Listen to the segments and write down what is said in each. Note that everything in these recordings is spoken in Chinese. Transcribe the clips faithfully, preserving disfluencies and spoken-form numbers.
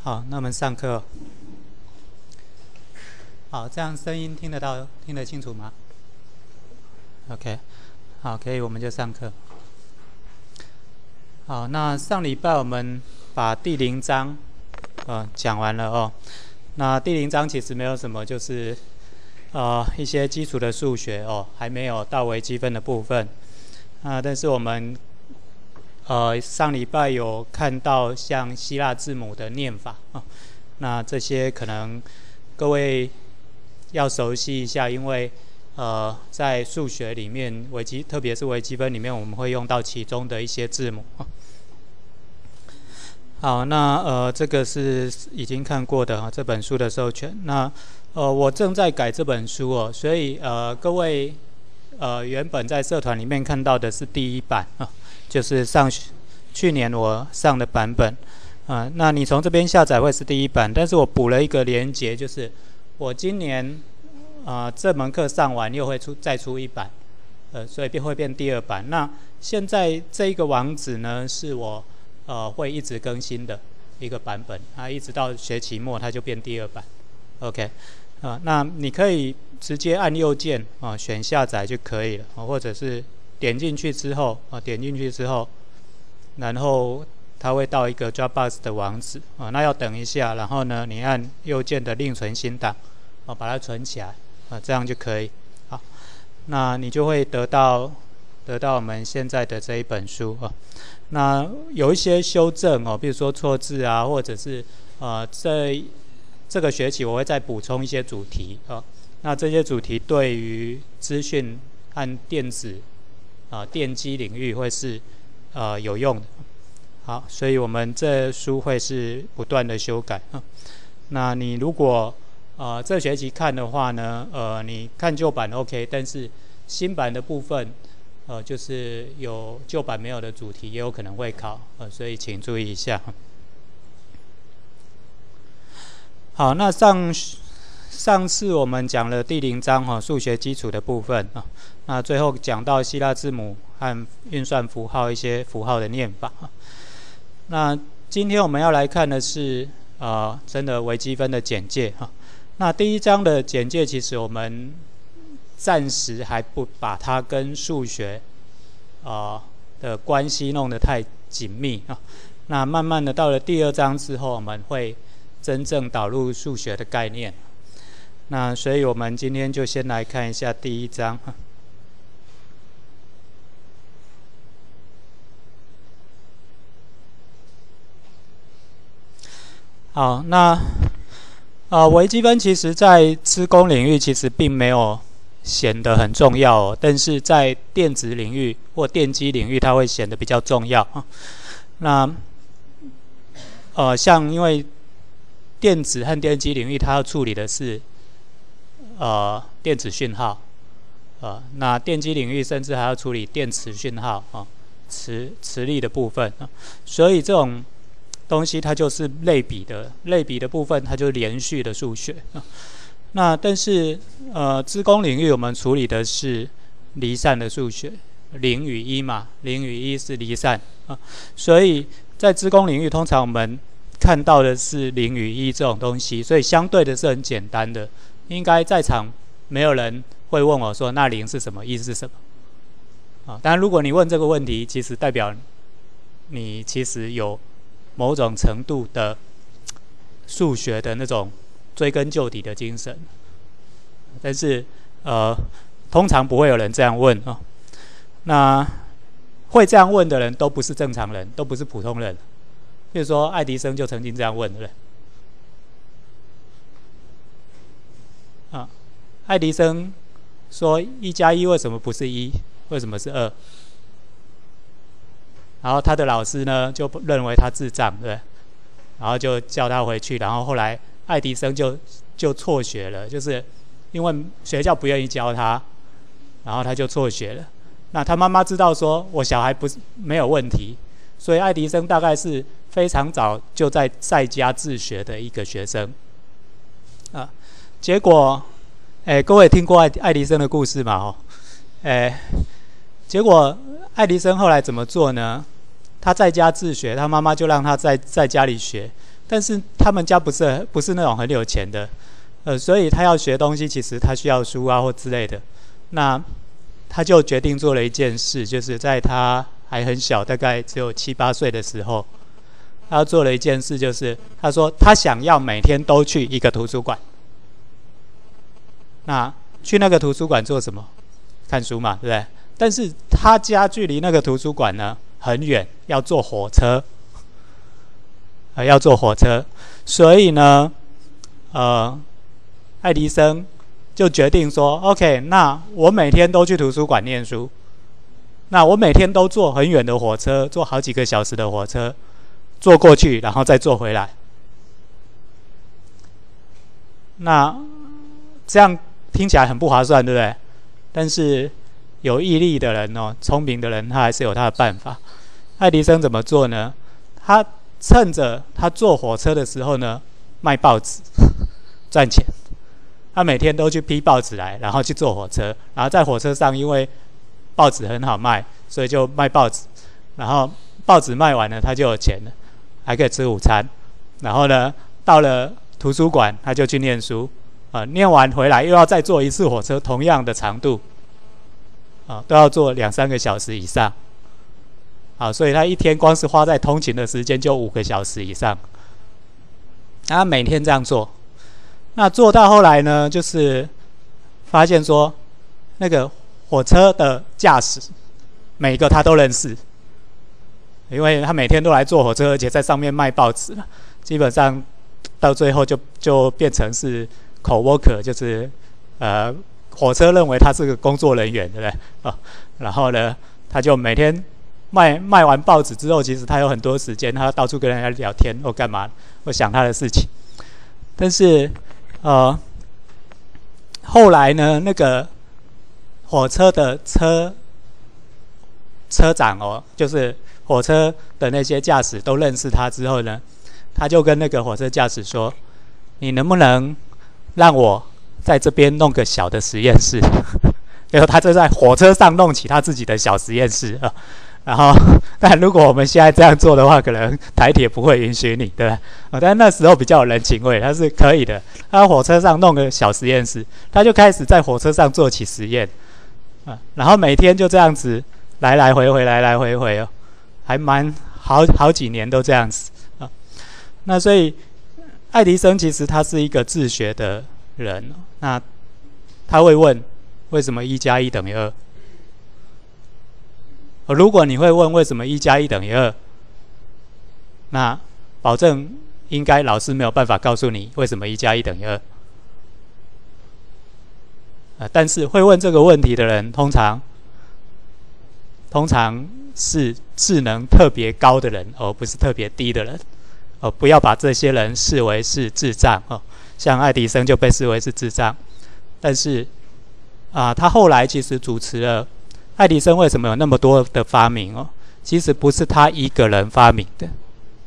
好，那我们上课。好，这样声音听得到、听得清楚吗 ？OK， 好，可以，我们就上课。好，那上礼拜我们把第零章呃讲完了哦。那第零章其实没有什么，就是呃一些基础的数学哦，还没有到微积分的部分啊、呃。但是我们呃上礼拜有看到像希腊字母的念法啊、哦，那这些可能各位要熟悉一下，因为呃在数学里面，微积特别是微积分里面，我们会用到其中的一些字母。哦好，那呃，这个是已经看过的哈，这本书的授权。那呃，我正在改这本书哦，所以呃，各位呃，原本在社团里面看到的是第一版啊，就是上去年我上的版本啊。那你从这边下载会是第一版，但是我补了一个连结，就是我今年啊、呃、这门课上完又会出再出一版，呃，所以便会变第二版。那现在这一个网址呢，是我呃，会一直更新的一个版本啊，一直到学期末它就变第二版 ，OK， 啊，那你可以直接按右键啊，选下载就可以了啊，或者是点进去之后啊，点进去之后，然后它会到一个 Dropbox 的网址啊，那要等一下，然后呢，你按右键的另存新档啊，把它存起来啊，这样就可以。好，那你就会得到得到我们现在的这一本书啊。那有一些修正哦，比如说错字啊，或者是呃，这这个学期我会再补充一些主题啊、哦。那这些主题对于资讯和电子啊、呃、电机领域会是呃有用的。好，所以我们这书会是不断的修改啊、哦。那你如果呃这学期看的话呢，呃，你看旧版 OK， 但是新版的部分。呃，就是有旧版没有的主题，也有可能会考，呃，所以请注意一下。好，那上上次我们讲了第零章哈、哦，数学基础的部分啊，那最后讲到希腊字母和运算符号一些符号的念法。那今天我们要来看的是呃，真的微积分的简介哈。那第一章的简介，其实我们暂时还不把它跟数学啊、呃、的关系弄得太紧密啊。那慢慢的到了第二章之后，我们会真正导入数学的概念。那所以我们今天就先来看一下第一章。好，那啊微积分其实在资工领域其实并没有显得很重要哦，但是在电子领域或电机领域，它会显得比较重要啊。那呃，像因为电子和电机领域，它要处理的是呃电子讯号，呃，那电机领域甚至还要处理电磁讯号啊，磁磁力的部分啊，所以这种东西它就是类比的，类比的部分它就是连续的数学啊。那但是呃，资工领域我们处理的是离散的数学，零与一嘛，零与一是离散啊，所以在资工领域通常我们看到的是零与一这种东西，所以相对的是很简单的，应该在场没有人会问我说那零是什么，一是什么啊？当然如果你问这个问题，其实代表你其实有某种程度的数学的那种追根究底的精神，但是呃，通常不会有人这样问哦。那会这样问的人都不是正常人，都不是普通人。比如说爱迪生就曾经这样问，对不对？啊，爱迪生说一加一为什么不是一？为什么是二？然后他的老师呢就认为他智障，对不对？然后就叫他回去，然后后来爱迪生就就辍学了，就是因为学校不愿意教他，然后他就辍学了。那他妈妈知道说我小孩不是没有问题，所以爱迪生大概是非常早就在在家自学的一个学生啊。结果，哎，各位听过爱爱迪生的故事嘛？哦，哎，结果爱迪生后来怎么做呢？他在家自学，他妈妈就让他在在家里学。 但是他们家不是不是那种很有钱的，呃，所以他要学东西，其实他需要书啊或之类的。那他就决定做了一件事，就是在他还很小，大概只有七八岁的时候，他做了一件事，就是他说他想要每天都去一个图书馆。那去那个图书馆做什么？看书嘛，对不对？但是他家距离那个图书馆呢很远，要坐火车，呃，要坐火车，所以呢，呃，爱迪生就决定说 ，OK， 那我每天都去图书馆念书，那我每天都坐很远的火车，坐好几个小时的火车，坐过去，然后再坐回来。那这样听起来很不划算，对不对？但是有毅力的人哦，聪明的人，他还是有他的办法。爱迪生怎么做呢？他趁着他坐火车的时候呢，卖报纸赚钱。他每天都去批报纸来，然后去坐火车，然后在火车上，因为报纸很好卖，所以就卖报纸。然后报纸卖完了，他就有钱了，还可以吃午餐。然后呢，到了图书馆，他就去念书。啊、呃，念完回来又要再坐一次火车，同样的长度，啊、呃，都要坐两三个小时以上。啊，所以他一天光是花在通勤的时间就五个小时以上。他每天这样做。那做到后来呢，就是发现说，那个火车的驾驶，每个他都认识，因为他每天都来坐火车，而且在上面卖报纸了。基本上到最后就就变成是 coworker， 就是呃火车认为他是个工作人员，对不对？啊，然后呢，他就每天卖卖完报纸之后，其实他有很多时间，他到处跟人家聊天或干嘛，或想他的事情，但是。呃，后来呢，那个火车的车车长哦，就是火车的那些驾驶都认识他之后呢，他就跟那个火车驾驶说：“你能不能让我在这边弄个小的实验室？”然后他就在火车上弄起他自己的小实验室啊。然后，但如果我们现在这样做的话，可能台铁不会允许你，对吧？哦，但那时候比较有人情味，他是可以的。他在火车上弄个小实验室，他就开始在火车上做起实验，啊，然后每天就这样子来来回回，来来回回哦，还蛮好好几年都这样子啊。那所以，爱迪生其实他是一个自学的人，那他会问为什么一加一等于二？如果你会问为什么一加一等于二，那保证应该老师没有办法告诉你为什么一加一等于二。呃，但是会问这个问题的人，通常通常是智能特别高的人，而不是特别低的人。哦，不要把这些人视为是智障哦。像爱迪生就被视为是智障，但是啊、呃，他后来其实主持了。爱迪生为什么有那么多的发明哦？其实不是他一个人发明的，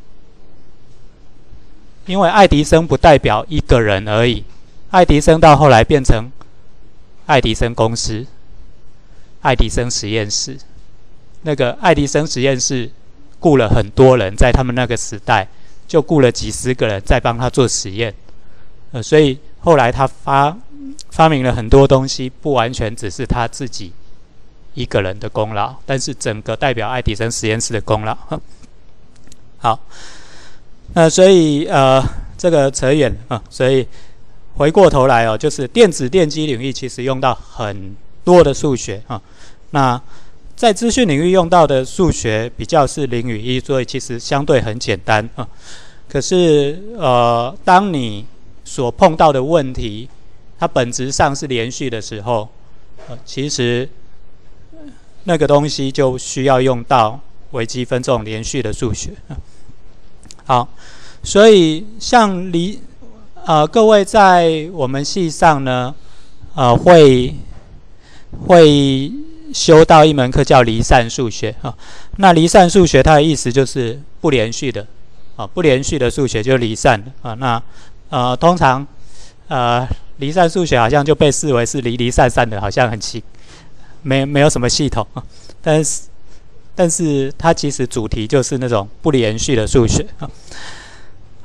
因为爱迪生不代表一个人而已。爱迪生到后来变成爱迪生公司、爱迪生实验室。那个爱迪生实验室雇了很多人，在他们那个时代就雇了几十个人在帮他做实验。呃，所以后来他发发明了很多东西，不完全只是他自己一个人的功劳，但是整个代表爱迪生实验室的功劳。好，那所以呃，这个扯远啊，所以回过头来哦，就是电子电机领域其实用到很多的数学啊。那在资讯领域用到的数学比较是零与一，所以其实相对很简单啊。可是呃，当你所碰到的问题，它本质上是连续的时候，呃，其实那个东西就需要用到微积分这种连续的数学。好，所以像离呃各位在我们系上呢，呃会会修到一门课叫离散数学啊。那离散数学它的意思就是不连续的啊，不连续的数学就是离散的啊。那呃通常呃离散数学好像就被视为是离离散散的，好像很奇。没没有什么系统，但是但是它其实主题就是那种不连续的数学。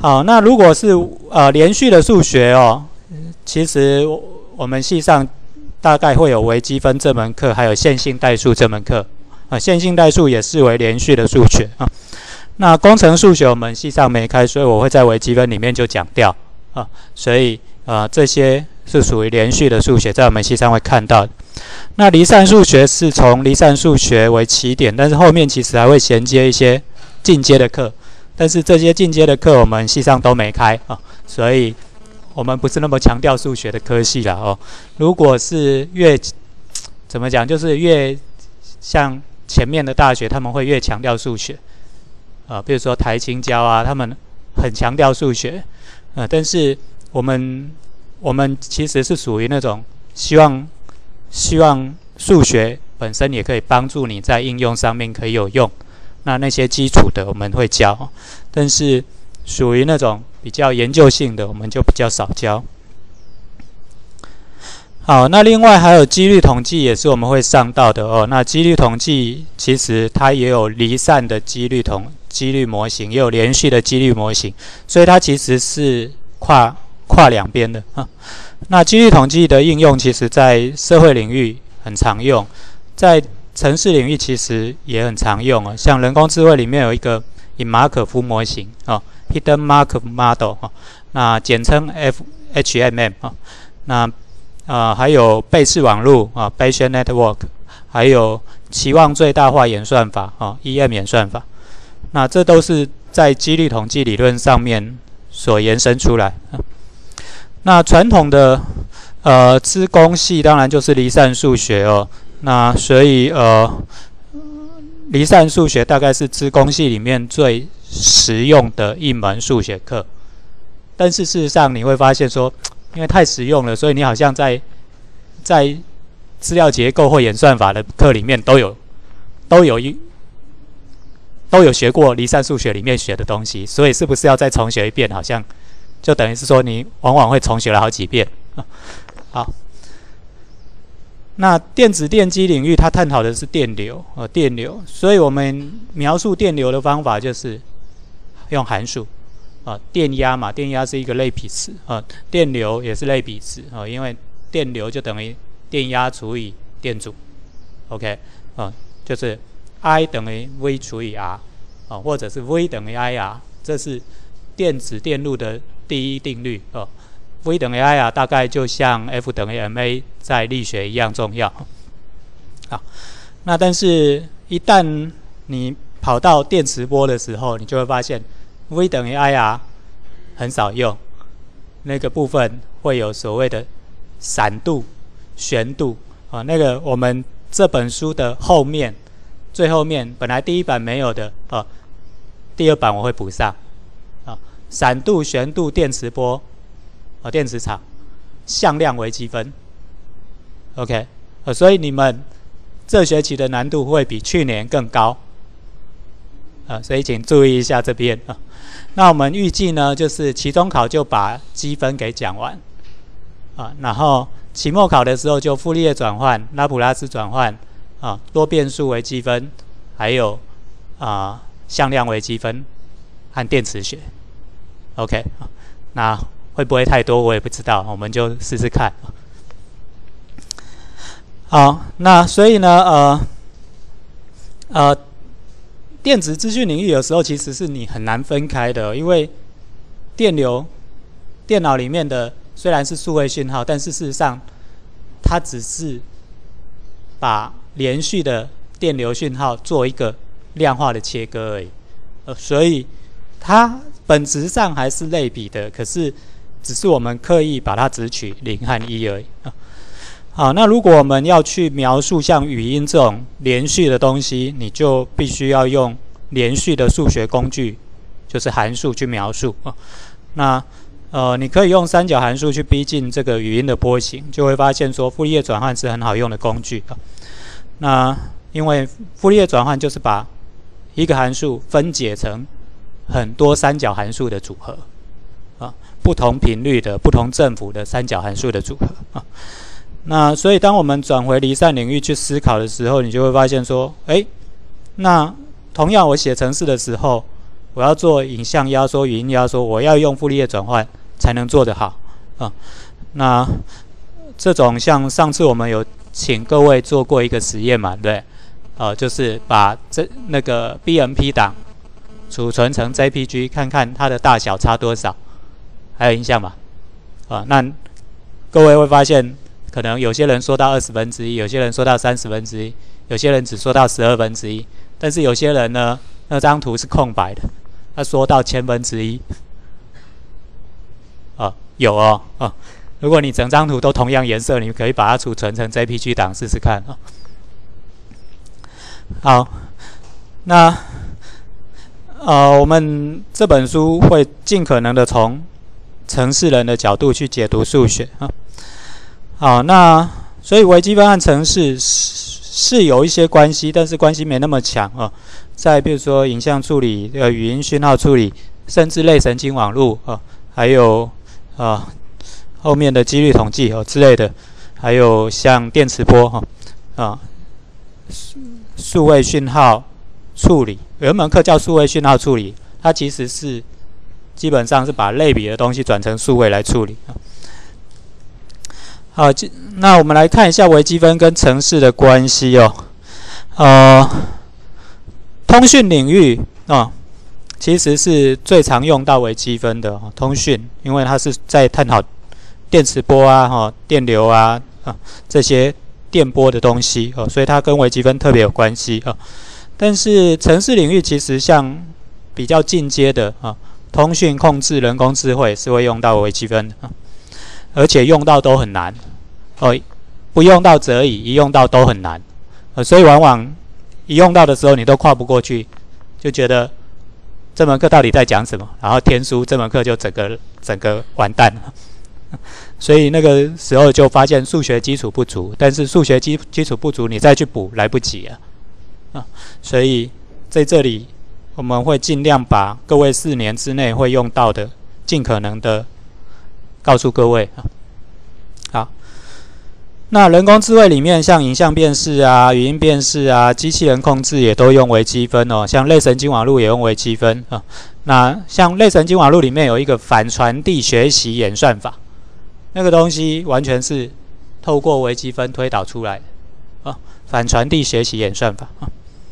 好，那如果是呃连续的数学哦，其实我们系上大概会有微积分这门课，还有线性代数这门课啊。线性代数也视为连续的数学啊。那工程数学我们系上没开，所以我会在微积分里面就讲掉啊。所以呃这些是属于连续的数学，在我们系上会看到的。那离散数学是从离散数学为起点，但是后面其实还会衔接一些进阶的课。但是这些进阶的课我们系上都没开啊，所以我们不是那么强调数学的科系啦哦。如果是越怎么讲，就是越像前面的大学，他们会越强调数学啊，比如说台清交啊，他们很强调数学，呃，但是我们我们其实是属于那种希望希望数学本身也可以帮助你在应用上面可以有用。那那些基础的我们会教，但是属于那种比较研究性的，我们就比较少教。好，那另外还有几率统计也是我们会上到的哦。那几率统计其实它也有离散的几率统几率模型，也有连续的几率模型，所以它其实是跨跨两边的啊。那几率统计的应用，其实在社会领域很常用，在程式领域其实也很常用啊，像人工智慧里面有一个隐马可夫模型啊 ，Hidden Markov Model 啊，那简称 F H M M 啊，那呃还有贝氏网络啊 ，Bayesian Network， 还有期望最大化演算法啊 ，E M 演算法，那这都是在几率统计理论上面所延伸出来。啊、那传统的呃资工系当然就是离散数学哦。那所以呃，离散数学大概是资工系里面最实用的一门数学课，但是事实上你会发现说，因为太实用了，所以你好像在在资料结构或演算法的课里面都有都有一都有学过离散数学里面学的东西，所以是不是要再重学一遍？好像就等于是说你往往会重学了好几遍。好。那电子电机领域，它探讨的是电流，呃，电流，所以我们描述电流的方法就是用函数，啊、呃，电压嘛，电压是一个类比词，啊、呃，电流也是类比词，啊、呃，因为电流就等于电压除以电阻 ，OK， 啊、呃，就是 I 等于 V 除以 R， 啊、呃，或者是 V 等于 I R， 这是电子电路的第一定律，哦、呃。V 等于 I R 大概就像 F 等于 M A 在力学一样重要。好，那但是一旦你跑到电磁波的时候，你就会发现 V 等于 I R 很少用，那个部分会有所谓的闪度、旋度啊。那个我们这本书的后面最后面本来第一版没有的啊，第二版我会补上啊。闪度、旋度、电磁波。呃，电磁场向量微积分 ，OK， 呃，所以你们这学期的难度会比去年更高，呃，所以请注意一下这边啊。那我们预计呢，就是期中考就把积分给讲完，啊，然后期末考的时候就傅立叶转换、拉普拉斯转换啊、多变数微积分，还有啊向量微积分和电磁学 ，OK， 那。会不会太多我也不知道，我们就试试看。好，那所以呢，呃，呃，电子资讯领域有时候其实是你很难分开的，因为电流，电脑里面的虽然是数位讯号，但是事实上它只是把连续的电流讯号做一个量化的切割而已，呃，所以它本质上还是类比的，可是。只是我们刻意把它只取零和一而已啊。好，那如果我们要去描述像语音这种连续的东西，你就必须要用连续的数学工具，就是函数去描述啊。那呃，你可以用三角函数去逼近这个语音的波形，就会发现说傅立叶转换是很好用的工具啊。那因为傅立叶转换就是把一个函数分解成很多三角函数的组合。不同频率的、不同振幅的三角函数的组合啊。那所以，当我们转回离散领域去思考的时候，你就会发现说，哎，那同样我写程式的时候， 我要做影像压缩、语音压缩，我要用傅立叶转换才能做得好啊。那这种像上次我们有请各位做过一个实验嘛，对不对？呃，就是把这那个 B M P 档储存成 J P G， 看看它的大小差多少，还有印象吗？啊，那各位会发现，可能有些人缩到二十分之一，有些人缩到三十分之一，有些人只缩到十二分之一，但是有些人呢，那张图是空白的，他缩到千分之一。啊，有哦，啊，如果你整张图都同样颜色，你可以把它储存成 J P G 档试试看啊。好，那呃，我们这本书会尽可能的从程式人的角度去解读数学啊。好，那所以微积分和程式是有一些关系，但是关系没那么强啊。在比如说影像处理、呃语音讯号处理，甚至类神经网络啊，还有啊后面的几率统计哦之类的，还有像电磁波哈啊。数位讯号处理，有一门课叫数位讯号处理，它其实是基本上是把类比的东西转成数位来处理。好，那我们来看一下微积分跟程式的关系哦。呃，通讯领域啊、哦，其实是最常用到微积分的、哦、通讯，因为它是在探讨电磁波啊、哦、电流啊啊这些电波的东西哦，所以它跟微积分特别有关系哦。但是程式领域其实像比较进阶的啊，通讯控制、人工智慧是会用到微积分的啊，而且用到都很难哦，不用到则已，一用到都很难，呃，所以往往一用到的时候你都跨不过去，就觉得这门课到底在讲什么，然后天书这门课就整个整个完蛋了。所以那个时候就发现数学基础不足，但是数学基基础不足，你再去补来不及啊！啊，所以在这里我们会尽量把各位四年之内会用到的，尽可能的告诉各位啊。好，那人工智慧里面，像影像辨识啊、语音辨识啊、机器人控制也都用微积分哦，像类神经网络也用微积分啊。那像类神经网络里面有一个反传递学习演算法。那个东西完全是透过微积分推导出来的啊，反传递学习演算法啊，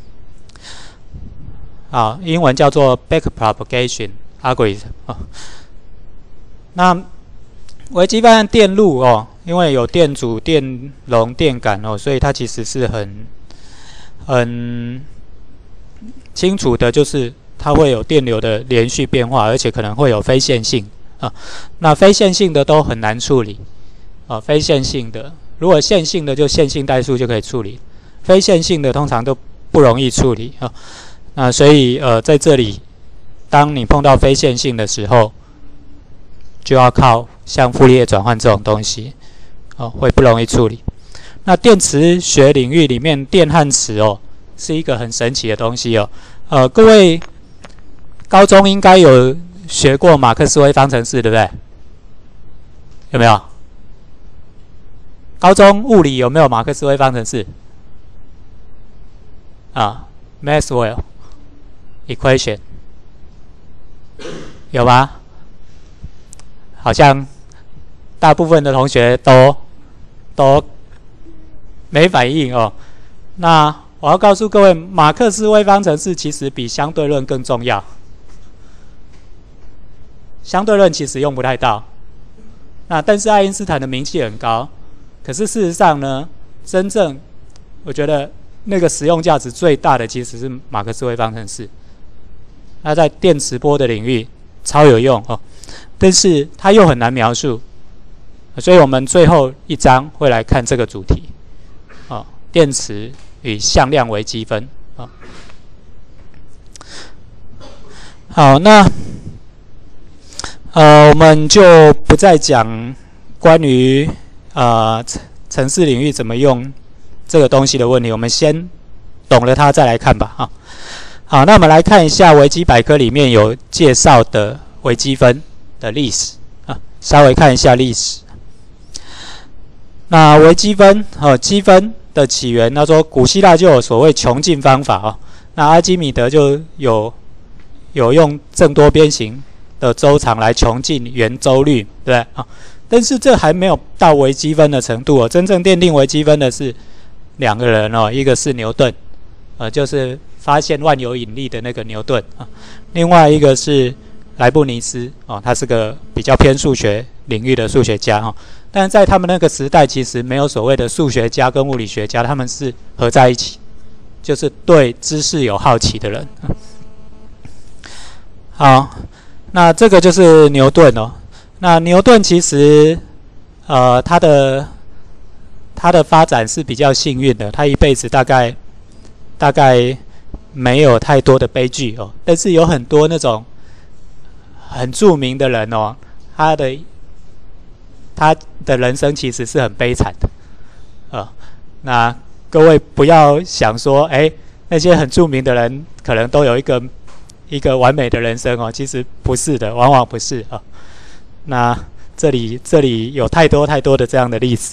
啊，英文叫做 backpropagation algorithm 啊。那微积分和电路哦，因为有电阻、电容、电感哦，所以它其实是很很清楚的，就是它会有电流的连续变化，而且可能会有非线性。啊，那非线性的都很难处理啊。非线性的，如果线性的就线性代数就可以处理，非线性的通常都不容易处理啊。那所以呃，在这里，当你碰到非线性的时候，就要靠像傅立叶转换这种东西哦、啊，会不容易处理。那电磁学领域里面，电和磁哦，是一个很神奇的东西哦。呃，各位高中应该有学过马克思韦方程式，对不对？有没有？高中物理有没有马克思韦方程式？啊 ，Maxwell equation 有吗？好像大部分的同学都都没反应哦。那我要告诉各位，马克思韦方程式其实比相对论更重要。相对论其实用不太到，那但是爱因斯坦的名气很高，可是事实上呢，真正我觉得那个实用价值最大的其实是马克思韦方程式，那在电磁波的领域超有用哦，但是它又很难描述，所以我们最后一章会来看这个主题，哦，电磁与向量微积分啊、哦。好，那。呃，我们就不再讲关于呃程式领域怎么用这个东西的问题，我们先懂了它再来看吧。啊，好，那我们来看一下维基百科里面有介绍的微积分的历史啊，稍微看一下历史。那微积分哦，积分的起源，他说古希腊就有所谓穷尽方法哦，那阿基米德就有有用正多边形的周长来穷尽圆周率，对不对啊？但是这还没有到微积分的程度哦。真正奠定微积分的是两个人哦，一个是牛顿，呃，就是发现万有引力的那个牛顿啊，另外一个是莱布尼兹哦，他是个比较偏数学领域的数学家哈。但是在他们那个时代，其实没有所谓的数学家跟物理学家，他们是合在一起，就是对知识有好奇的人。好，那这个就是牛顿哦。那牛顿其实，呃，他的他的发展是比较幸运的，他一辈子大概大概没有太多的悲剧哦，但是有很多那种很著名的人哦，他的他的人生其实是很悲惨的，呃，那各位不要想说，哎，那些很著名的人可能都有一个一个完美的人生哦，其实不是的，往往不是啊。呃那这里这里有太多太多的这样的例子。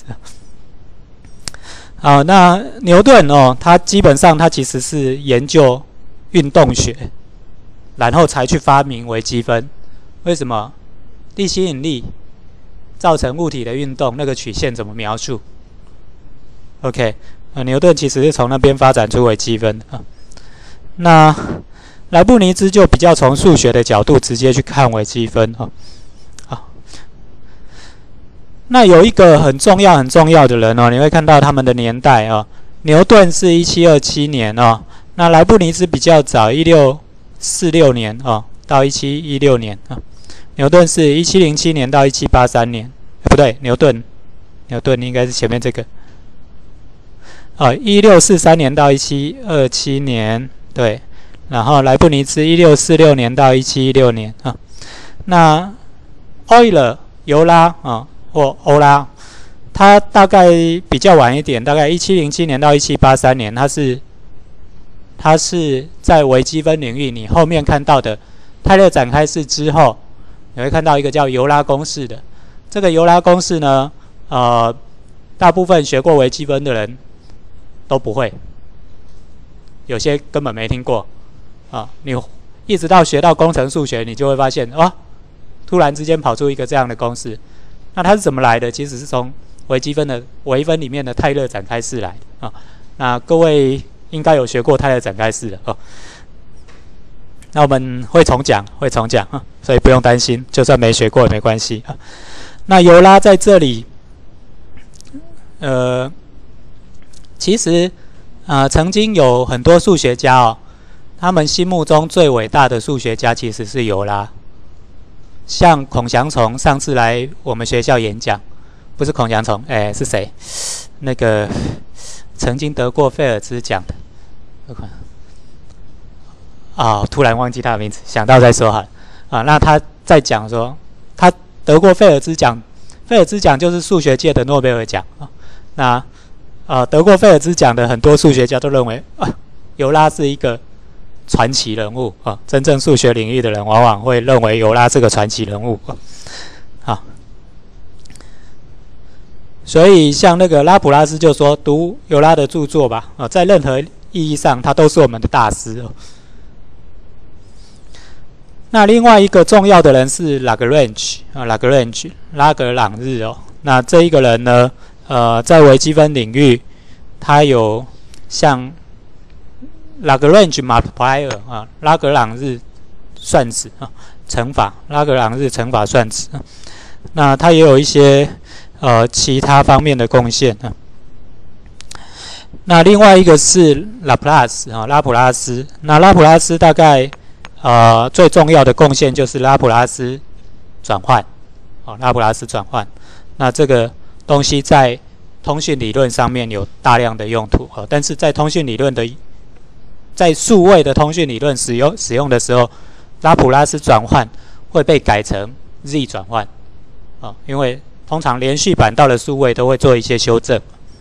好，那牛顿哦，他基本上他其实是研究运动学，然后才去发明微积分。为什么？地心引力造成物体的运动，那个曲线怎么描述 ？OK， 呃，牛顿其实是从那边发展出微积分啊。那莱布尼兹就比较从数学的角度直接去看微积分啊。那有一个很重要很重要的人哦，你会看到他们的年代哦。牛顿是一七二七年哦，那莱布尼兹比较早，一六四六年哦到一七一六年啊。牛顿是一七零七年到一七八三年，不对，牛顿牛顿应该是前面这个哦，一六四三年到一七二七年，对，然后莱布尼兹一六四六年到一七一六年啊。那欧勒尤拉啊。或欧拉，他大概比较晚一点，大概一七零七年到一七八三年，他是他是在微积分领域，你后面看到的泰勒展开式之后，你会看到一个叫尤拉公式的。这个尤拉公式呢，呃，大部分学过微积分的人都不会，有些根本没听过啊。你一直到学到工程数学，你就会发现，哦，突然之间跑出一个这样的公式。那它是怎么来的？其实是从微积分的微分里面的泰勒展开式来的啊。那各位应该有学过泰勒展开式的哦。那我们会重讲，会重讲啊，所以不用担心，就算没学过也没关系啊。那尤拉在这里，呃，其实呃曾经有很多数学家哦，他们心目中最伟大的数学家其实是尤拉。像孔祥从上次来我们学校演讲，不是孔祥从，哎，是谁？那个曾经得过菲尔兹奖的，啊、哦，突然忘记他的名字，想到再说好了。啊，那他在讲说，他得过菲尔兹奖，菲尔兹奖就是数学界的诺贝尔奖啊。那呃，得过菲尔兹奖的很多数学家都认为，啊，尤拉是一个传奇人物啊，真正数学领域的人往往会认为尤拉是个传奇人物啊。所以像那个拉普拉斯就说，读尤拉的著作吧啊，在任何意义上他都是我们的大师哦。那另外一个重要的人是拉格朗日啊，拉格朗日拉格朗日哦。那这一个人呢，呃，在微积分领域，他有像Lagrange multiplier 啊，拉格朗日算子啊，乘法，拉格朗日乘法算子啊。那它也有一些呃其他方面的贡献啊。那另外一个是拉普拉斯啊，拉普拉斯。那拉普拉斯大概呃最重要的贡献就是拉普拉斯转换，哦，拉普拉斯转换。那这个东西在通讯理论上面有大量的用途啊，但是在通讯理论的在数位的通讯理论使用使用的时候，拉普拉斯转换会被改成 Z 转换，啊，因为通常连续版到了数位都会做一些修正。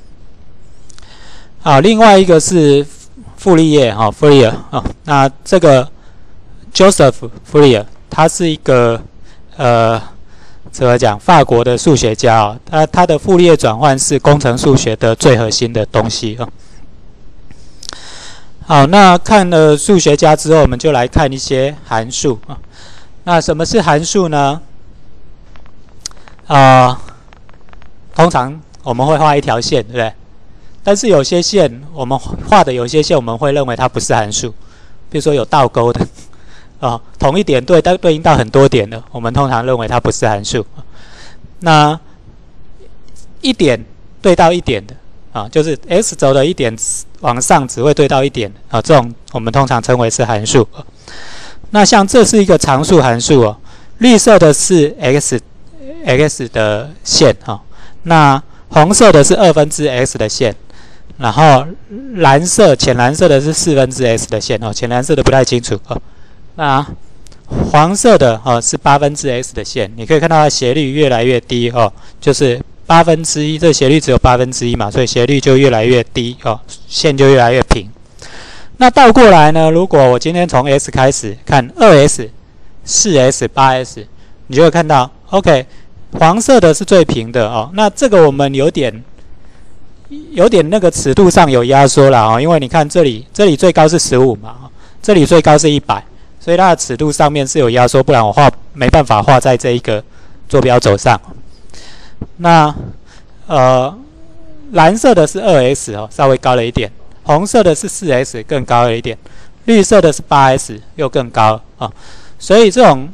好，另外一个是傅立叶哈 ，Fourier 啊，那这个 Joseph Fourier， 他是一个呃怎么讲法国的数学家啊，他他的傅立叶转换是工程数学的最核心的东西啊。 好，那看了数学家之后，我们就来看一些函数啊。那什么是函数呢？啊、呃，通常我们会画一条线，对不对？但是有些线我们画的有些线，我们会认为它不是函数，比如说有倒钩的啊、哦，同一点对对应到很多点的，我们通常认为它不是函数。那一点对到一点的啊，就是 x 轴的一点往上只会对到一点啊，这种我们通常称为是函数。那像这是一个常数函数哦，绿色的是 x x 的线啊，那红色的是二分之 x 的线，然后蓝色浅蓝色的是四分之 x 的线哦，浅蓝色的不太清楚哦。那黄色的哦是八分之 x 的线，你可以看到它斜率越来越低哦，就是八分之一，这斜率只有八分之一嘛，所以斜率就越来越低哦，线就越来越平。那倒过来呢？如果我今天从 x 开始看 二 s、四 s、八 s， 你就会看到 ，OK， 黄色的是最平的哦。那这个我们有点有点那个尺度上有压缩了哦，因为你看这里这里最高是十五嘛，这里最高是一百，所以它的尺度上面是有压缩，不然我画没办法画在这一个坐标轴上。那呃，蓝色的是 二 s 哦，稍微高了一点。红色的是 四 s 更高了一点，绿色的是 八 s 又更高啊，所以这种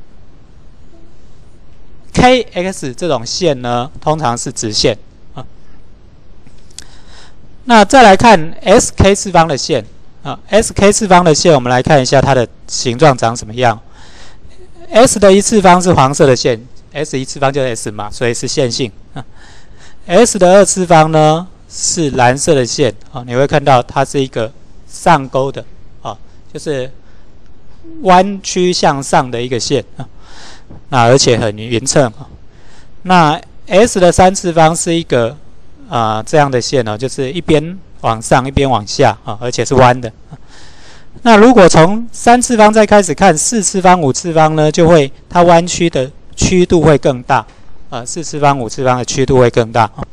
K X 这种线呢，通常是直线啊。那再来看 S K 次方的线啊 ，S K 次方的线，我们来看一下它的形状长什么样。S 的一次方是黄色的线 ，S 一次方就是 S 嘛，所以是线性啊。S 的二次方呢？是蓝色的线啊，你会看到它是一个上勾的啊，就是弯曲向上的一个线啊，那而且很匀称啊。那 S 的三次方是一个啊这样的线呢、啊，就是一边往上一边往下啊，而且是弯的。那如果从三次方再开始看四次方、五次方呢，就会它弯曲的曲度会更大啊，四次方、五次方的曲度会更大啊。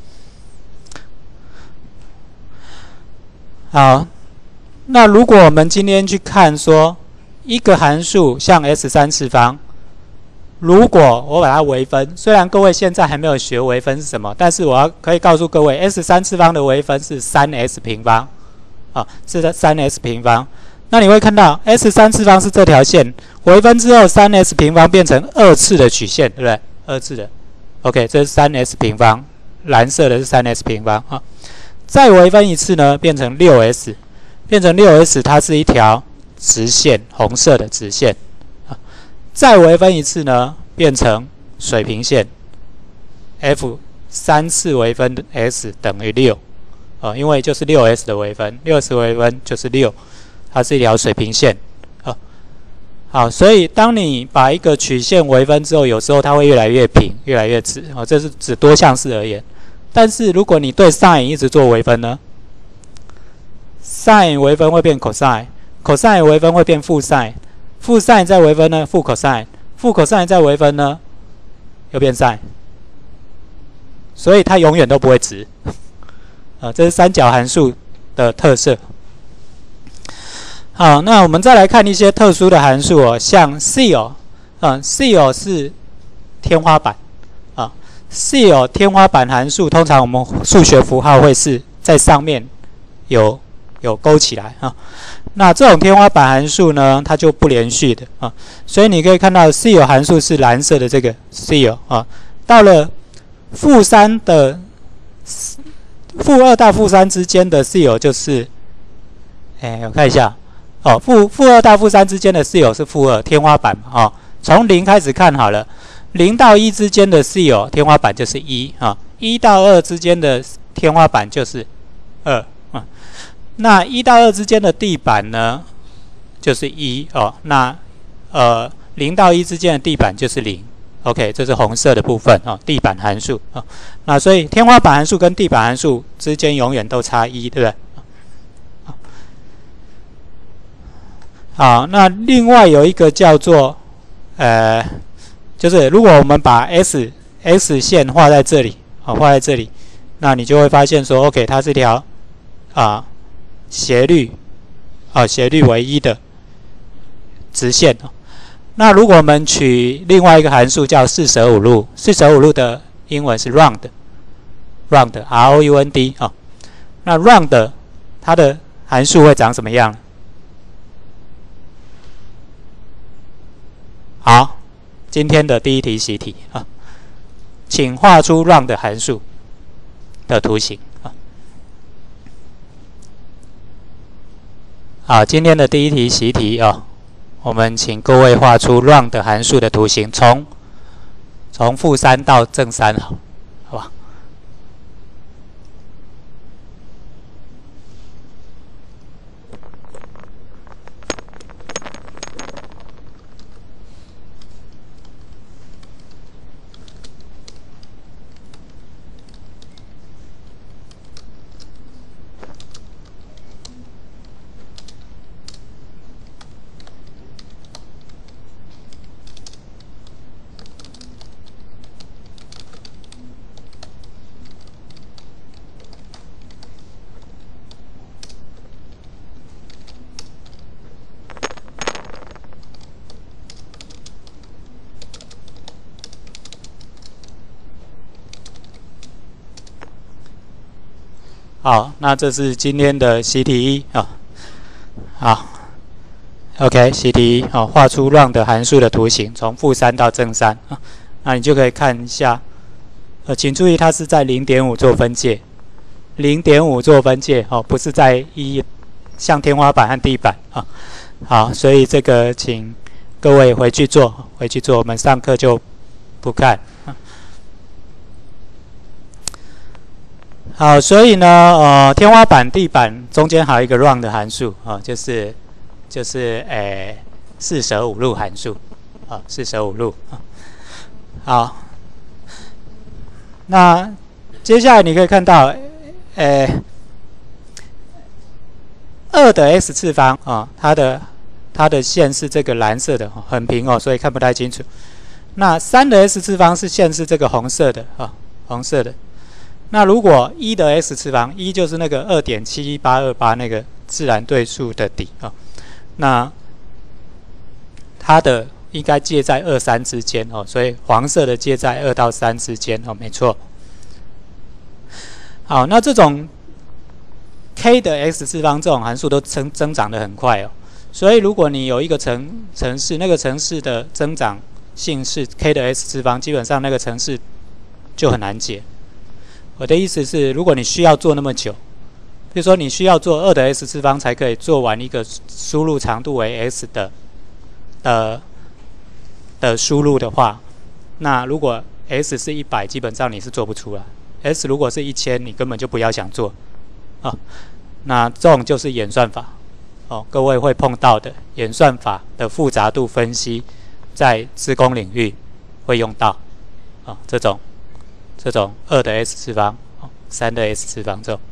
好，那如果我们今天去看说一个函数像 S 三次方，如果我把它微分，虽然各位现在还没有学微分是什么，但是我要可以告诉各位 ，S 三次方的微分是 三 s 平方，啊，是 三 s 平方。那你会看到 S 三次方是这条线，微分之后 三 s 平方变成二次的曲线，对不对？二次的 ，OK， 这是 三 s 平方，蓝色的是 三 s 平方啊。再微分一次呢，变成 六 s， 变成 六 s， 它是一条直线，红色的直线。再微分一次呢，变成水平线 ，f 三次微分的 s 等于六，啊，因为就是 六 s 的微分， 六 s 微分就是六，它是一条水平线。啊，好，所以当你把一个曲线微分之后，有时候它会越来越平，越来越直，啊，这是指多项式而言。但是如果你对 sin 一直做微分呢 ，sin 微分会变 cosine，cosine 微分会变负 sin， 负 sin 再微分呢，负 cosine， 负 cosine 再微分呢，又变 sin， 所以它永远都不会直。啊，这是三角函数的特色。好，那我们再来看一些特殊的函数哦，像 ceil， 啊 ceil 是天花板。ceil 天花板函数，通常我们数学符号会是在上面有有勾起来啊。那这种天花板函数呢，它就不连续的啊，所以你可以看到 ceil 函数是蓝色的这个 ceil 啊，到了负三的负二到负三之间的 ceil 就是，哎，我看一下哦，负负二到负三之间的 ceil 是负二天花板嘛啊，从零开始看好了。零到一之间的 ceil 天花板就是一啊，一到二之间的天花板就是二啊。那一到二之间的地板呢，就是一哦。那呃，零到一之间的地板就是零。OK， 这是红色的部分哦，地板函数啊。那所以天花板函数跟地板函数之间永远都差一，对不对？好，那另外有一个叫做呃。就是如果我们把 S S 线画在这里，啊，画在这里，那你就会发现说 ，OK， 它是一条啊斜率啊斜率为一的直线。那如果我们取另外一个函数叫四舍五入，四舍五入的英文是 round，round R O U N D 啊。那 round 它的函数会长什么样？好，今天的第一题习题啊，请画出 round 函数的图形啊。好，今天的第一题习题啊，我们请各位画出 round 函数的图形，从从负三到正三，好，好吧？好，那这是今天的习题一啊。好 ，OK， 习题一哦，画出 round 函数的图形，从负三到正三啊。那你就可以看一下，呃，请注意它是在 零点五 做分界 ，零点五 做分界哦，不是在一，像天花板和地板啊。好，所以这个请各位回去做，回去做，我们上课就不看。好，所以呢，呃，天花板、地板中间还有一个 round 的函数啊、呃，就是就是诶四舍五入函数啊，四舍五入啊。好，那接下来你可以看到，诶，二的 x 次方啊，它的它的线是这个蓝色的，很平哦，所以看不太清楚。那三的 x 次方是线是这个红色的啊，红色的。那如果一的 x 次方，一就是那个 二点七一八二八 那个自然对数的底啊，那它的应该介在二三之间哦，所以黄色的介在二到三之间哦，没错。好，那这种 k 的 x 次方这种函数都增增长的很快哦，所以如果你有一个程程式，那个程式的增长性是 k 的 x 次方，基本上那个程式就很难解。我的意思是，如果你需要做那么久，比如说你需要做二的 x 次方才可以做完一个输入长度为 x 的呃的输入的话，那如果 x 是一百，基本上你是做不出来。s 如果是一千，你根本就不要想做啊。那这种就是演算法哦，各位会碰到的演算法的复杂度分析，在资工领域会用到啊，这种。这种二的 x 次方、三的 x 次方这种。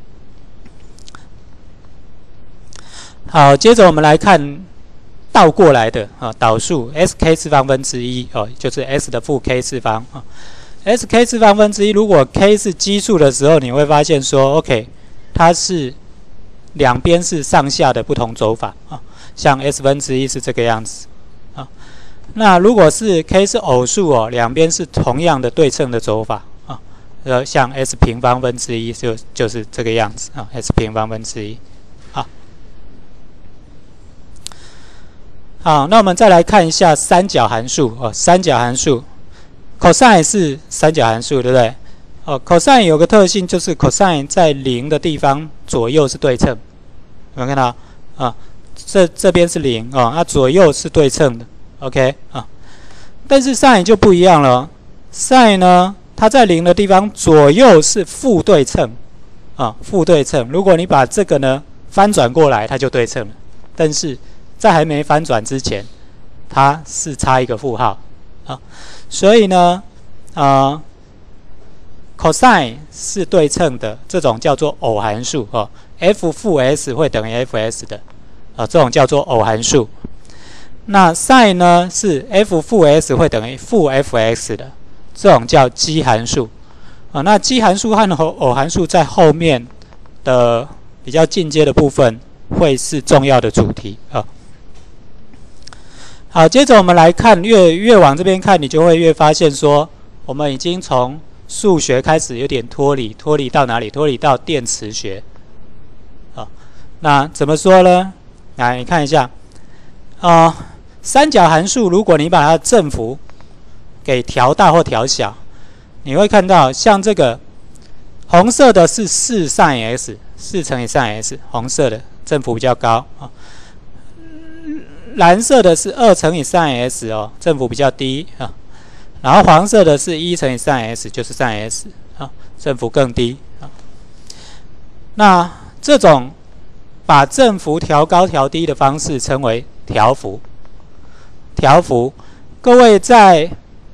好，接着我们来看倒过来的啊，导数 sk 次方分之一哦，就是 s 的负 k 次方啊。sk 次方分之一，如果 k 是奇数的时候，你会发现说 ，OK， 它是两边是上下的不同走法啊，像 s 分之一是这个样子啊。那如果是 k 是偶数哦，两边是同样的对称的走法啊，呃，像 s 平方分之一就就是这个样子啊 ，s 平方分之一，好，好，那我们再来看一下三角函数哦，三角函数 ，cosine 是三角函数，对不对？哦 ，cosine 有个特性就是 cosine 在零的地方左右是对称，有没有看到啊？这这边是零啊，那左右是对称的。OK 啊，但是 sin 就不一样了。sin 呢，它在零的地方左右是负对称啊，负对称。如果你把这个呢翻转过来，它就对称了。但是在还没翻转之前，它是差一个负号啊。所以呢，啊 ，cosine 是对称的，这种叫做偶函数哦。f 负 s 会等于 fs 的啊，这种叫做偶函数。那 sin 呢是 f 负 s 会等于负 fx 的，这种叫奇函数啊。那奇函数和偶函数在后面的比较进阶的部分会是重要的主题啊。好，接着我们来看，越越往这边看，你就会越发现说，我们已经从数学开始有点脱离，脱离到哪里？脱离到电磁学。啊，那怎么说呢？来，你看一下，啊、呃，三角函数，如果你把它的振幅给调大或调小，你会看到像这个红色的是四 sin s， 四乘以 sin s， 红色的振幅比较高啊。蓝色的是二乘以 sin s 哦，振幅比较低啊。然后黄色的是一乘以 sin s， 就是 sin s 啊，振幅更低啊。那这种把振幅调高调低的方式称为调幅。调幅，各位在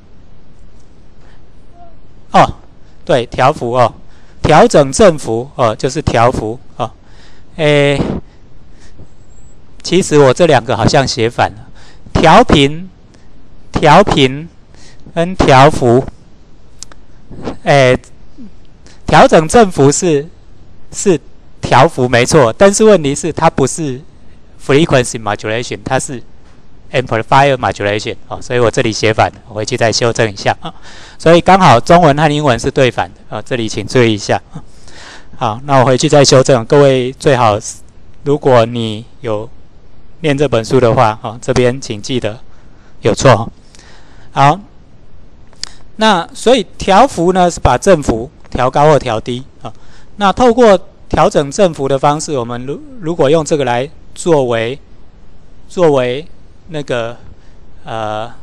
哦，对，调幅哦，调整振幅哦，就是调幅哦。诶，其实我这两个好像写反了，调频、调频跟调幅。诶，调整振幅是是调幅没错，但是问题是它不是 frequency modulation， 它是 amplifier modulation 哦，所以我这里写反了，我回去再修正一下啊。所以刚好中文和英文是对反的啊，这里请注意一下。好，那我回去再修正。各位最好，如果你有念这本书的话，哦，这边请记得有错。好，那所以调幅呢是把振幅调高或调低啊。那透过调整振幅的方式，我们如如果用这个来作为作为那个呃，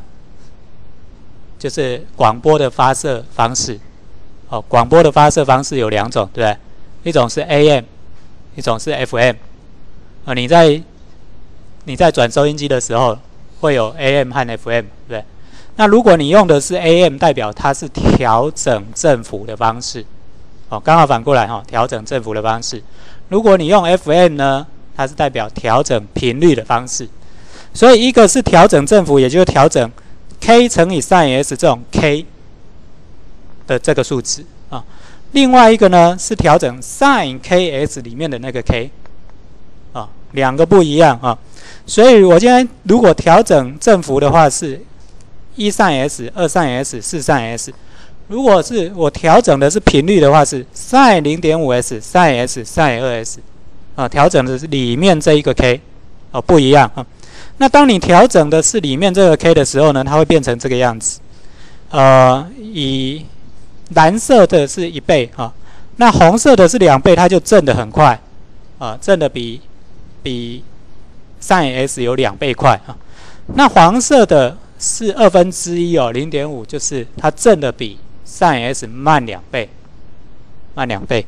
就是广播的发射方式。哦，广播的发射方式有两种，对不对？一种是 A M， 一种是 F M。呃，你在你在转收音机的时候会有 A M 和 F M， 对不对？那如果你用的是 A M， 代表它是调整振幅的方式。哦，刚好反过来哈、哦，调整振幅的方式。如果你用 F M 呢，它是代表调整频率的方式。所以一个是调整振幅，也就是调整 k 乘以 sin s 这种 k 的这个数值啊。另外一个呢是调整 sin ks 里面的那个 k 啊，两个不一样啊。所以我今天如果调整振幅的话是一 sin s、二 sin s、四 sin s。如果是我调整的是频率的话是 sin 零点五 s、sin s、sin 二 s 啊，调整的是里面这一个 k 哦，不一样啊。那当你调整的是里面这个 k 的时候呢，它会变成这个样子。呃，以蓝色的是一倍啊，那红色的是两倍，它就震得很快啊，震得比比 sin s 有两倍快啊。那黄色的是二分之一哦，零点五，就是它震得比 sin s 慢两倍，慢两倍。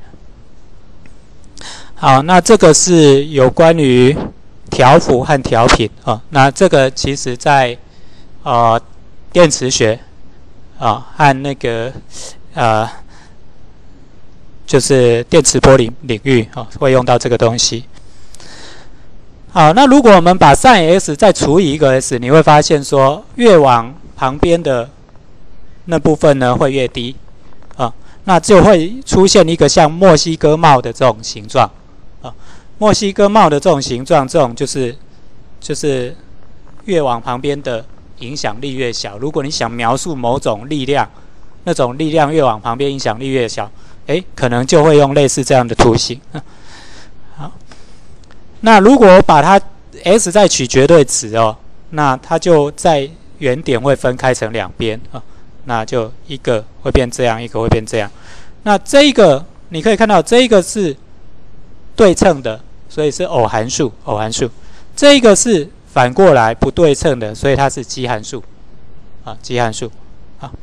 好，那这个是有关于调幅和调频啊、哦，那这个其实在呃电磁学啊、哦、和那个呃就是电磁波领领域啊、哦、会用到这个东西。好，那如果我们把 sin s 再除以一个 s， 你会发现说越往旁边的那部分呢会越低啊、哦，那就会出现一个像墨西哥帽的这种形状啊。墨西哥帽的这种形状，这种就是就是越往旁边的影响力越小。如果你想描述某种力量，那种力量越往旁边影响力越小，哎，可能就会用类似这样的图形。好，那如果我把它 s 再取绝对值哦，那它就在原点会分开成两边啊，那就一个会变这样，一个会变这样。那这一个你可以看到，这一个是对称的。所以是偶函数，偶函数。这个是反过来不对称的，所以它是奇函数，啊，奇函数，啊。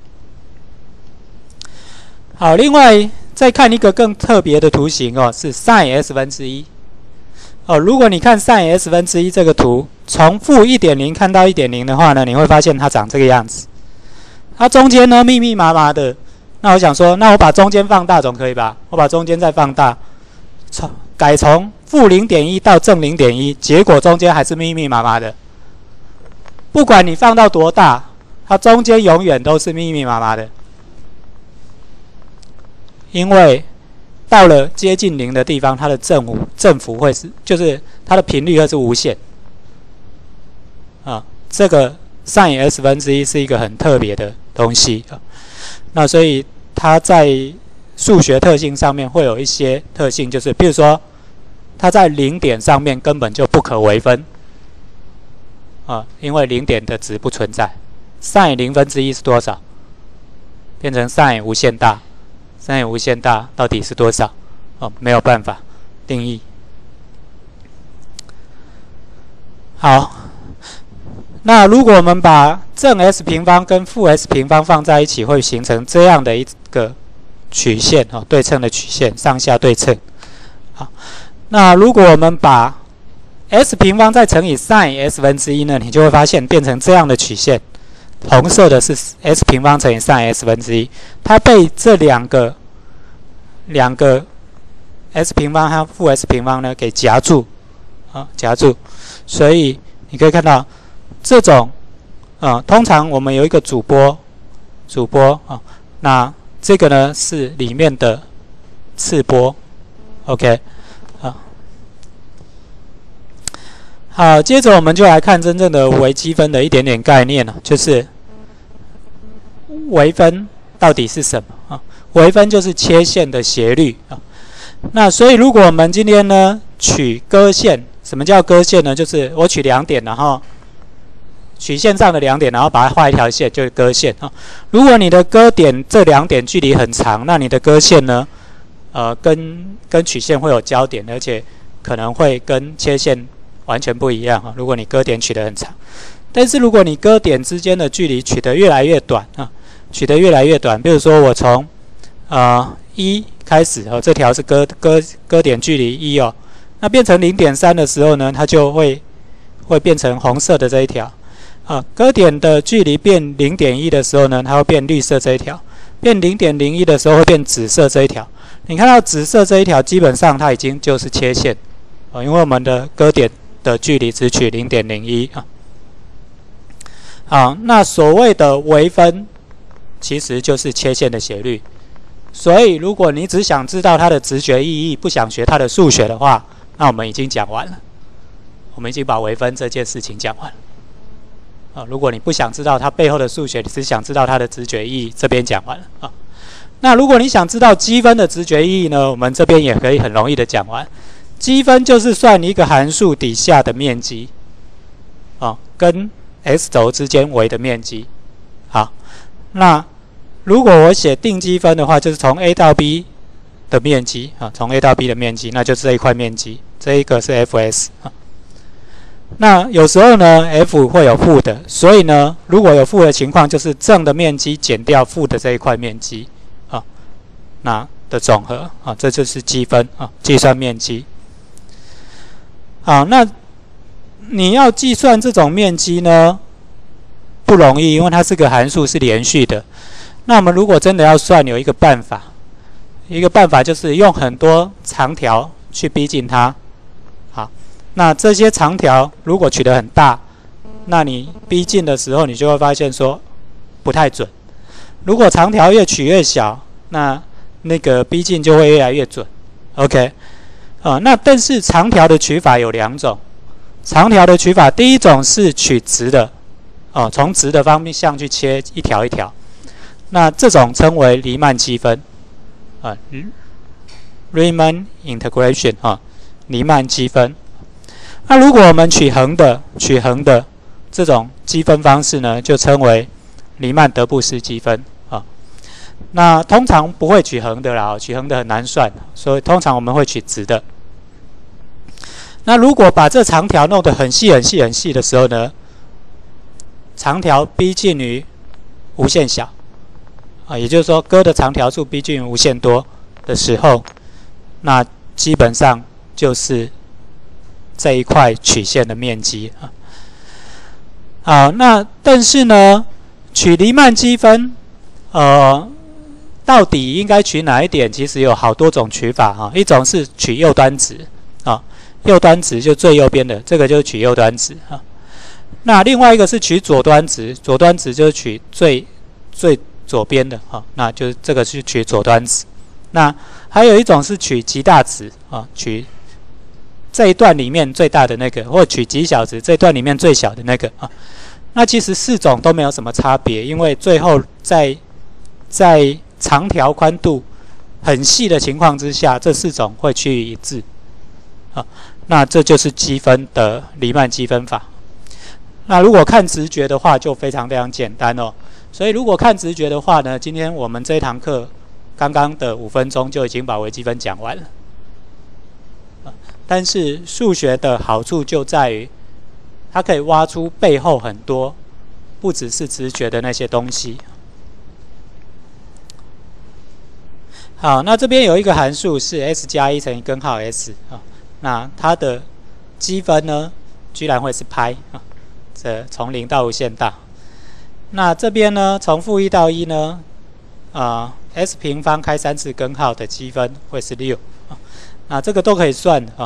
好，另外再看一个更特别的图形哦，是 sin s 分之一。哦，如果你看 sin s 分之一这个图，从负 一点零 看到 一点零 的话呢，你会发现它长这个样子。它中间呢密密麻麻的。那我想说，那我把中间放大总可以吧？我把中间再放大，从改从负 零点一 到正 零点一， 结果中间还是密密麻麻的。不管你放到多大，它中间永远都是密密麻麻的。因为到了接近零的地方，它的振幅振幅会是，就是它的频率会是无限。啊，这个 sin s 分之一是一个很特别的东西啊。那所以它在数学特性上面会有一些特性，就是比如说它在零点上面根本就不可微分啊，因为零点的值不存在。sin 零分之一是多少？变成 sin 无限大。sin 无限大到底是多少？哦，没有办法定义。好，那如果我们把正 s 平方跟负 s 平方放在一起，会形成这样的一个曲线哦，对称的曲线，上下对称。好，那如果我们把 s 平方再乘以 sin s 分之一呢，你就会发现变成这样的曲线。红色的是 s 平方乘以 sin s 分之一，它被这两个两个 s 平方和负 s 平方呢给夹住，啊，夹住。所以你可以看到这种，啊，通常我们有一个主波，主波啊，那这个呢是里面的次波 ，OK， 啊。好，接着我们就来看真正的微积分的一点点概念了，就是微分到底是什么啊？微分就是切线的斜率啊。那所以如果我们今天呢取割线，什么叫割线呢？就是我取两点，然后曲线上的两点，然后把它画一条线，就是割线啊。如果你的割点这两点距离很长，那你的割线呢，呃，跟跟曲线会有交点，而且可能会跟切线完全不一样啊！如果你割点取得很长，但是如果你割点之间的距离取得越来越短啊，取得越来越短，比如说我从呃一开始哦，这条是割割割点距离一哦，那变成 零点三 的时候呢，它就会会变成红色的这一条啊。割点的距离变 零点一 的时候呢，它会变绿色这一条；变 零点零一 的时候会变紫色这一条。你看到紫色这一条，基本上它已经就是切线啊，因为我们的割点的距离只取 零点零一 啊。好，那所谓的微分其实就是切线的斜率。所以如果你只想知道它的直觉意义，不想学它的数学的话，那我们已经讲完了。我们已经把微分这件事情讲完了。啊，如果你不想知道它背后的数学，你只想知道它的直觉意义，这边讲完了啊。那如果你想知道积分的直觉意义呢，我们这边也可以很容易的讲完。积分就是算一个函数底下的面积，啊，跟 x 轴之间围的面积。好，那如果我写定积分的话，就是从 A 到 B 的面积啊，从 A 到 B 的面积，那就是这一块面积，这一个是 Fs 啊。那有时候呢 ，F 会有负的，所以呢，如果有负的情况，就是正的面积减掉负的这一块面积啊，那的总和啊，这就是积分啊，计算面积。好，那你要计算这种面积呢，不容易，因为它是个函数，是连续的。那我们如果真的要算，有一个办法，一个办法就是用很多长条去逼近它。好，那这些长条如果取得很大，那你逼近的时候，你就会发现说不太准。如果长条越取越小，那那个逼近就会越来越准。OK。啊、呃，那但是长条的取法有两种。长条的取法，第一种是取直的，哦、呃，从直的方向去切一条一条，那这种称为黎曼积分，啊、呃、，Riemann integration 啊、呃，黎曼积分。那如果我们取横的，取横的这种积分方式呢，就称为黎曼德布斯积分。那通常不会取横的啦，取横的很难算，所以通常我们会取直的。那如果把这长条弄得很细很细很细的时候呢，长条逼近于无限小啊，也就是说割的长条数逼近于无限多的时候，那基本上就是这一块曲线的面积啊。好，那但是呢，取黎曼积分，呃。到底应该取哪一点？其实有好多种取法哈。一种是取右端值啊，右端值就最右边的，这个就是取右端值啊。那另外一个是取左端值，左端值就是取最最左边的哈，那就是这个是取左端值那还有一种是取极大值啊，取这一段里面最大的那个，或取极小值这一段里面最小的那个啊。那其实四种都没有什么差别，因为最后在在长条宽度很细的情况之下，这四种会趋于一致啊。那这就是积分的黎曼积分法。那如果看直觉的话，就非常非常简单哦。所以如果看直觉的话呢，今天我们这一堂课刚刚的五分钟就已经把微积分讲完了。但是数学的好处就在于，它可以挖出背后很多不只是直觉的那些东西。好，那这边有一个函数是 s 加一乘以根号 s 啊，那它的积分呢，居然会是派啊，这从零到无限大。那这边呢，从负一到一呢，啊、呃、，s 平方开三次根号的积分会是六啊，那这个都可以算啊。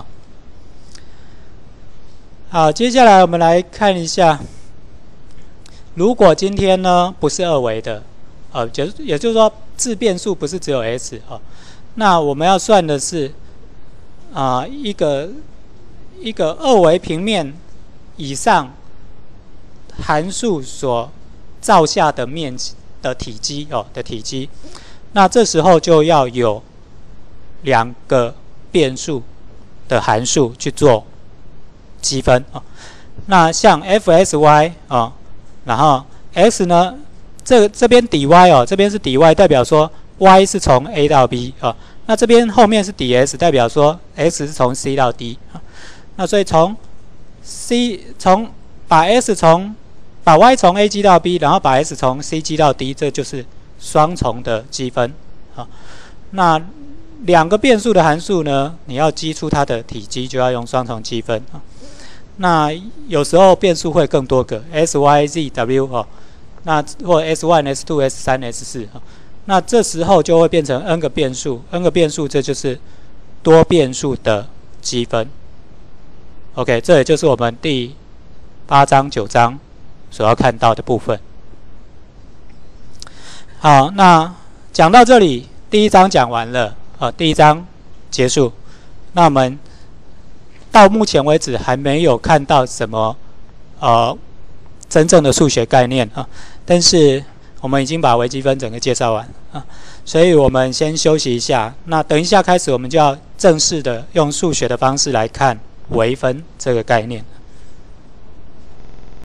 好，接下来我们来看一下，如果今天呢不是二维的，呃，就也就是说自变数不是只有 s 啊，那我们要算的是啊、呃、一个一个二维平面以上函数所照下的面积的体积哦的体积，那这时候就要有两个变数的函数去做积分啊、哦。那像 f(x,y) 啊、哦，然后 x 呢，这这边底 y 哦，这边是底 y， 代表说 y 是从 a 到 b 啊、哦。那这边后面是底 s， 代表说 x 是从 c 到 d 啊、哦。那所以从 c 从把 s 从把 y 从 a 积到 b， 然后把 s 从 c 积到 d， 这就是双重的积分啊、哦。那两个变数的函数呢，你要积出它的体积，就要用双重积分啊。那有时候变数会更多个 ，s y z w 哦，那或 s 一 s 二 s 三 s 四啊。那这时候就会变成 n 个变数 ，n 个变数，这就是多变数的积分。OK， 这也就是我们第八章、九章所要看到的部分。好，那讲到这里，第一章讲完了。呃，第一章结束，那我们到目前为止还没有看到什么呃真正的数学概念啊，但是我们已经把微积分整个介绍完啊，所以我们先休息一下。那等一下开始，我们就要正式的用数学的方式来看微分这个概念。